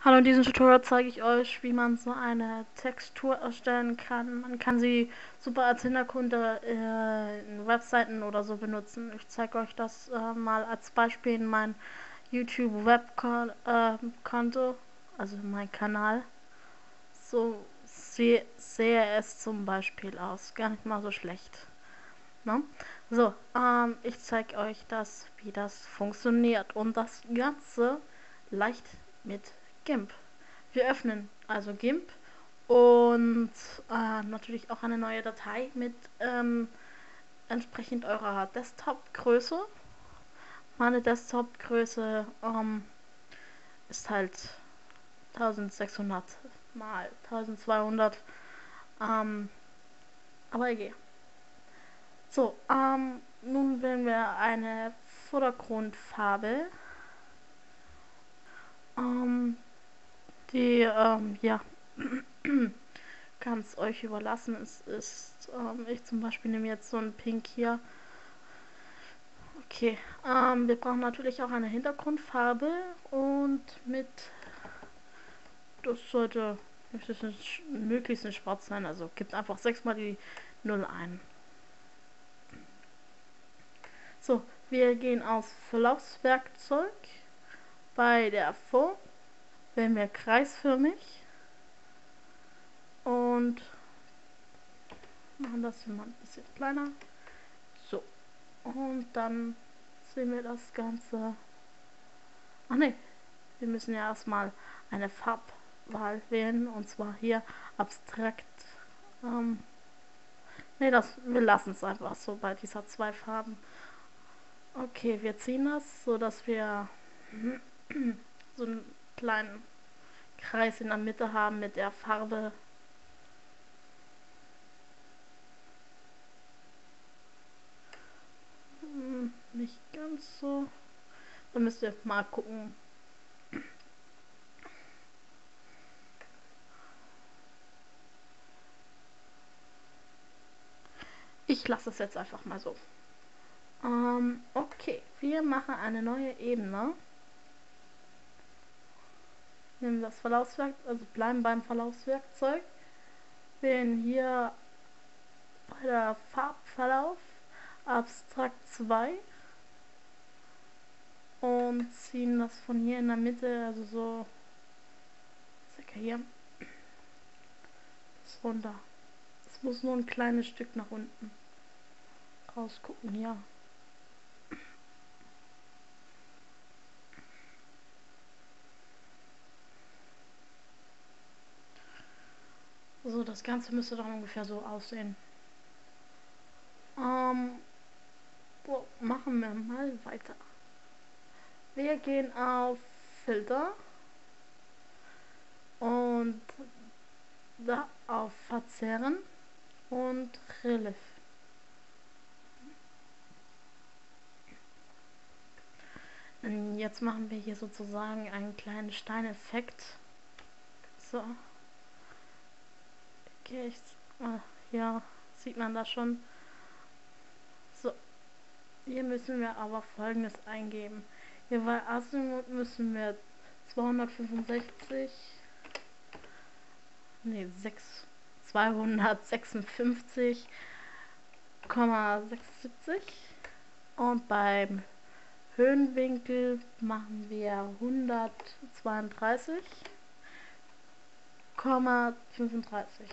Hallo, in diesem Tutorial zeige ich euch, wie man so eine Textur erstellen kann. Man kann sie super als Hintergrund in Webseiten oder so benutzen. Ich zeige euch das mal als Beispiel in meinem YouTube Webkonto, also mein Kanal. So sehe es zum Beispiel aus. Gar nicht mal so schlecht. Ne? So, ich zeige euch das, wie das funktioniert. Und das Ganze leicht mit GIMP. Wir öffnen also GIMP und natürlich auch eine neue Datei mit entsprechend eurer Desktop-Größe. Meine Desktop-Größe ist halt 1600 mal 1200, aber egal. So, nun wählen wir eine Vordergrundfarbe, die, ja, kann es euch überlassen. Ich zum Beispiel nehme jetzt so ein Pink hier. Okay, wir brauchen natürlich auch eine Hintergrundfarbe und das sollte möglichst nicht schwarz sein, also gibt einfach 6 mal die 0 ein. So, wir gehen auf Verlaufswerkzeug. Bei der Form wählen wir kreisförmig und machen das hier mal ein bisschen kleiner. So, und dann sehen wir das Ganze. Ach ne, wir müssen ja erstmal eine Farbwahl wählen, und zwar hier abstrakt. Ne, wir lassen es einfach so bei dieser 2 Farben. Okay, wir ziehen das, so dass wir so einen kleinen Kreis in der Mitte haben mit der Farbe. Nicht ganz so. Dann müsst ihr mal gucken. Ich lasse es jetzt einfach mal so. Okay, wir machen eine neue Ebene. Nehmen das Verlaufswerkzeug, also bleiben beim Verlaufswerkzeug. Wählen hier bei der Farbverlauf Abstrakt 2 und ziehen das von hier in der Mitte, also so circa hier, bis runter. Es muss nur ein kleines Stück nach unten rausgucken, ja. So, das Ganze müsste dann ungefähr so aussehen. So, machen wir mal weiter. Wir gehen auf Filter und da auf Verzerren und Relief. Und jetzt machen wir hier sozusagen einen kleinen Steineffekt. So. Okay, hier sieht man das schon. So. Hier müssen wir aber Folgendes eingeben. Hier bei Azimuth müssen wir 265, nee, 256,76 und beim Höhenwinkel machen wir 132,35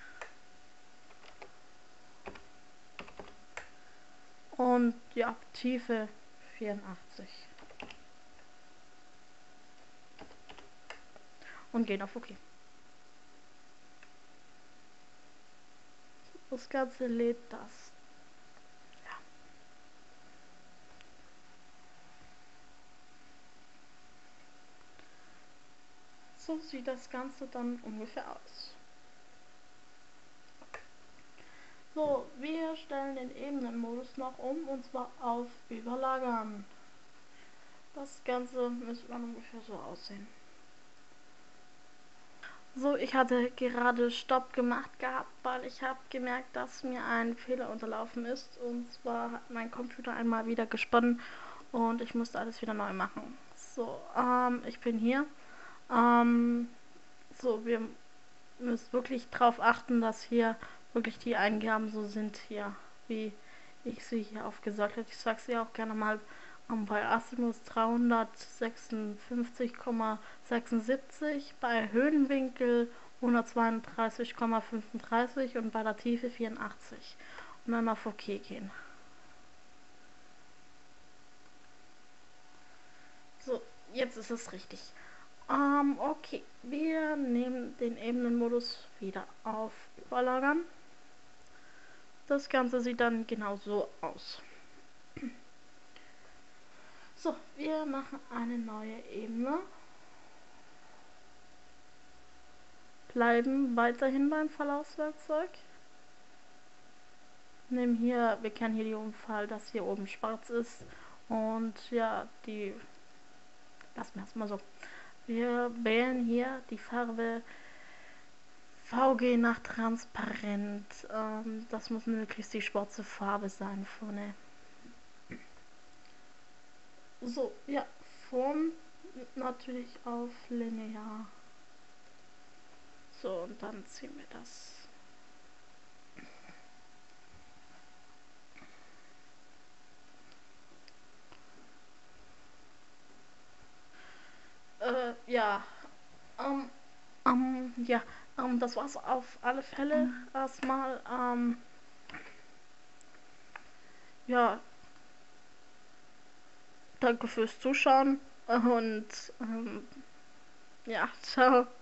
und ja, Tiefe 84 und gehen auf OK. Das Ganze lädt das. Ja. So sieht das Ganze dann ungefähr aus. So, wir stellen den Ebenenmodus noch um, und zwar auf Überlagern. Das Ganze müsste dann ungefähr so aussehen. So, ich hatte gerade Stopp gemacht gehabt, weil ich habe gemerkt, dass mir ein Fehler unterlaufen ist. Und zwar hat mein Computer einmal wieder gesponnen und ich musste alles wieder neu machen. So, ich bin hier Ähm, so, wir müssen wirklich darauf achten, dass hier wirklich die Eingaben so sind hier, wie ich sie hier aufgesagt habe. Ich sage sie auch gerne mal bei Azimuth 356,76, bei Höhenwinkel 132,35 und bei der Tiefe 84. Und dann auf OK gehen. So, jetzt ist es richtig. Okay, wir nehmen den Ebenenmodus wieder auf Überlagern. Das Ganze sieht dann genau so aus. So, wir machen eine neue Ebene. Bleiben weiterhin beim Verlaufswerkzeug. Nehmen hier, wir kennen hier die Umfall, dass hier oben schwarz ist. Und ja, lassen wir erstmal so. Wir wählen hier die Farbe VG nach transparent. Das muss möglichst die schwarze Farbe sein vorne. So, ja, Form natürlich auf linear. So, und dann ziehen wir das. Ja, ähm, ja, das war's auf alle Fälle erstmal. Ja, danke fürs Zuschauen und ja, ciao.